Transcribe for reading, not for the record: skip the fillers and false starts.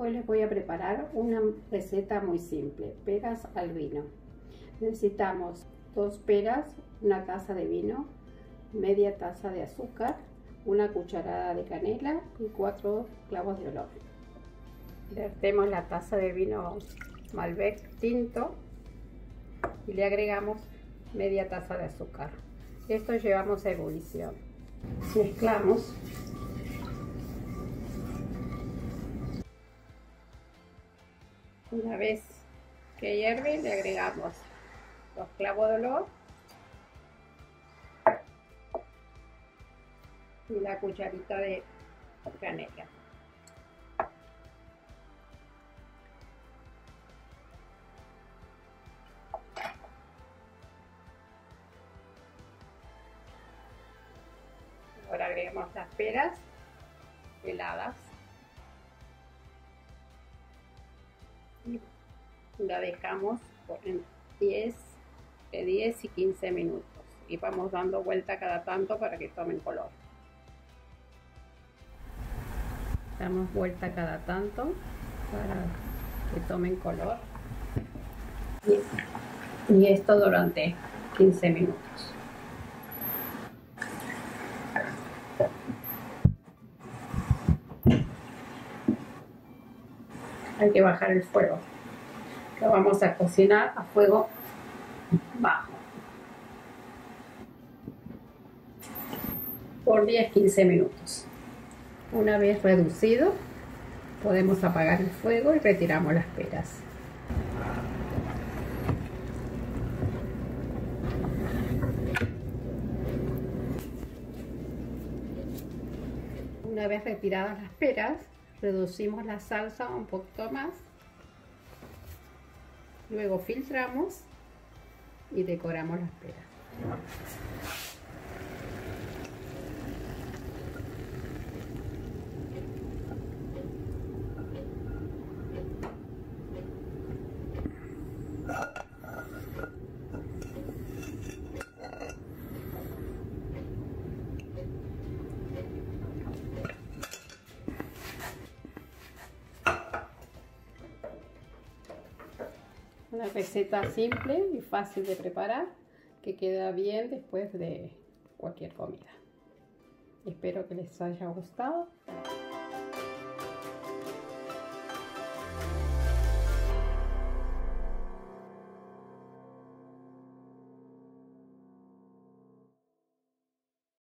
Hoy les voy a preparar una receta muy simple, peras al vino. Necesitamos 2 peras, una taza de vino, media taza de azúcar, una cucharada de canela y 4 clavos de olor. Vertemos la taza de vino Malbec tinto y le agregamos media taza de azúcar. Esto llevamos a ebullición. Mezclamos. Una vez que hierve, le agregamos los clavos de olor y la cucharita de canela. Ahora agregamos las peras heladas y la dejamos en 10 y 15 minutos y vamos dando vuelta cada tanto para que tomen color. Damos vuelta cada tanto para que tomen color y esto durante 15 minutos. Hay que bajar el fuego. Lo vamos a cocinar a fuego bajo por 10-15 minutos. Una vez reducido, podemos apagar el fuego y retiramos las peras. Una vez retiradas las peras, reducimos la salsa un poquito más, luego filtramos y decoramos las peras. Una receta simple y fácil de preparar que queda bien después de cualquier comida. Espero que les haya gustado.